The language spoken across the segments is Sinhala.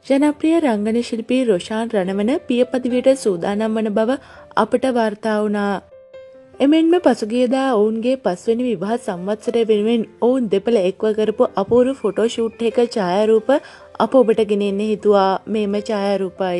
ජනප්‍රිය රංගන ශිල්පී රොෂාන් රණවන පියපදිවියට සූදානම් වන බව අපට වාර්තා වුණා. එමෙන්ම පසුගියදා ඔවුන්ගේ 5 වෙනි විවාහ සංවත්සරය වෙනුවෙන් ඔවුන් දෙපළ එක්ව කරපු අපූර්ව ෆොටෝ ෂූට් එක ඡායාරූප අප ඔබට ගෙනෙන්න හිතුවා. මේම ඡායාරූපයි.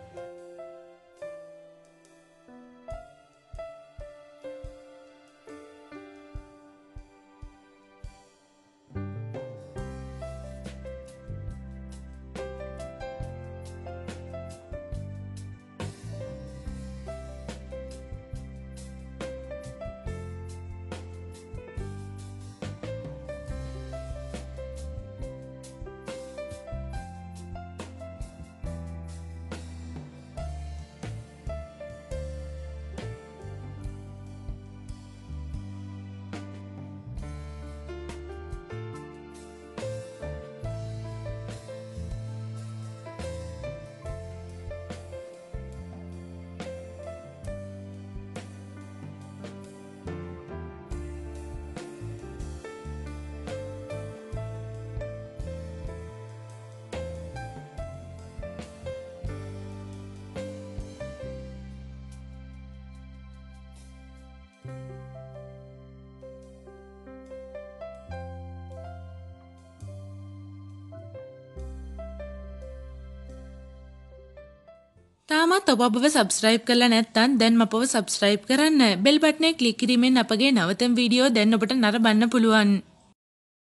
තාමත් ඔබ අපව සබ්ස්ක්‍රයිබ් කරලා නැත්නම් දැන් අපව සබ්ස්ක්‍රයිබ් කරන්න. බෙල් බටනේ ක්ලික් කිරීමෙන් අපගේ නවතම වීඩියෝ දැන් ඔබට නරඹන්න පුළුවන්.